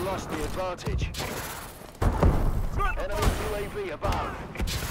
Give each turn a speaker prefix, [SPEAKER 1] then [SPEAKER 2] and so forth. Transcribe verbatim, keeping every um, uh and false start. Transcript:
[SPEAKER 1] lost the advantage. Enemy U A V above.